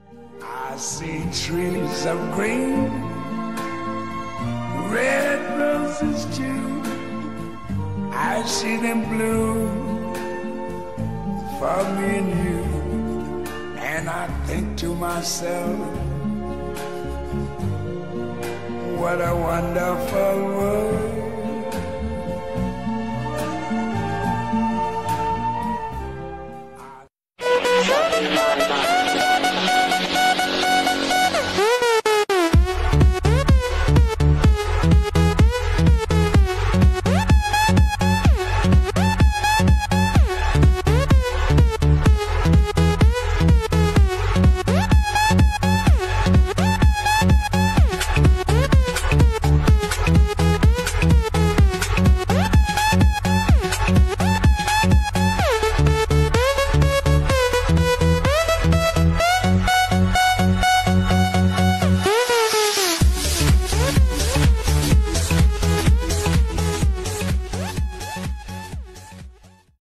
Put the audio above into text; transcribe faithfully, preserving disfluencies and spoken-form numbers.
I see trees of green, red roses too. I see them bloom for me and you. And I think to myself, what a wonderful world.